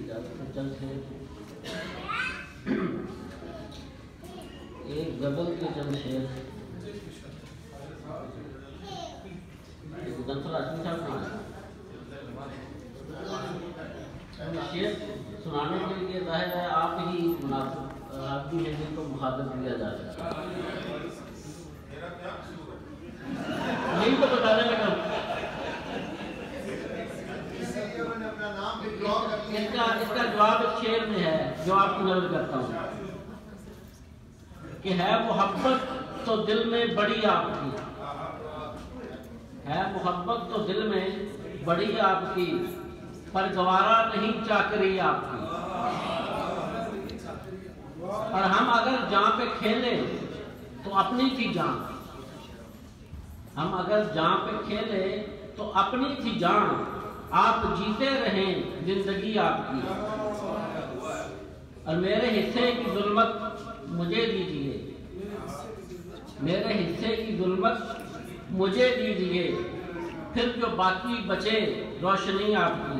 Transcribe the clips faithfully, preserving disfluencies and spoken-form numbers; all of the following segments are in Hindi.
इजाज़त से चल से एक गज़ल के चंद शेर शेर सुनाने के लिए जाहिर है आप ही मुनासिब आपकी है जिनको मुखातब दिया जा सकता है। यही तो बताने लगा। इसका इसका जवाब एक शेर में है जो आपकी नजर करता हूँ कि है मोहब्बत तो दिल में बड़ी आपकी, है मोहब्बत तो दिल में बड़ी आपकी, पर गवारा नहीं चाकरी आपकी। और हम अगर जान पे खेले तो अपनी थी जान, हम अगर जान पे खेले तो अपनी थी जान, आप जीते रहें जिंदगी आपकी। और मेरे हिस्से की जुल्मत मुझे दीजिए, मेरे हिस्से की जुल्मत मुझे दीजिए, फिर जो बाकी बचे रोशनी आपकी,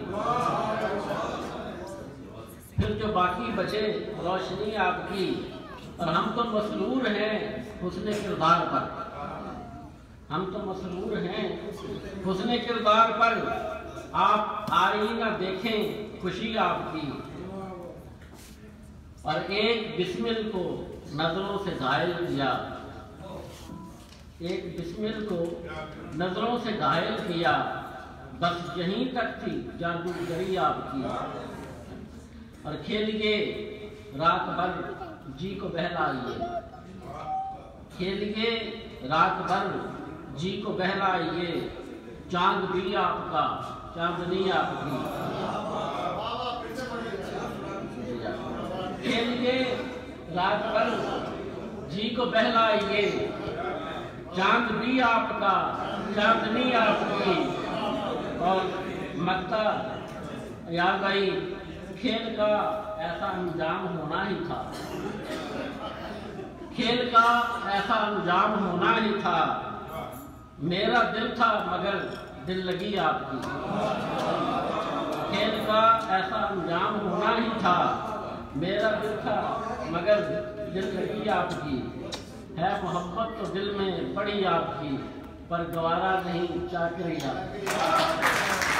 फिर जो बाकी बचे रोशनी आपकी। और हम तो मसरूर हैं हुस्ने किरदार पर, हम तो मसरूर हैं हुस्ने किरदार पर, आप आईना देखें खुशी आपकी। और एक बिस्मिल को नजरों से घायल किया, एक बिस्मिल को नजरों से घायल किया, बस यहीं तक थी जादूगरी आपकी। और खेलिए रात भर जी को बहलाइए, खेलिए रात भर जी को बहलाइए, चांद भी आपका चांदनी आपकी। खेलिए रात भर जी को बहलाइए, चांद भी आपका चांदनी आपकी। और मक्ता याद आई खेल का ऐसा अंजाम होना ही था, खेल का ऐसा अंजाम होना ही था, मेरा दिल था मगर दिल लगी आपकी। खेल का ऐसा अंजाम होना ही था, मेरा दिल था मगर दिल लगी आपकी। है मोहब्बत तो दिल में बड़ी आपकी, पर गवारा नहीं चाकरी आपकी।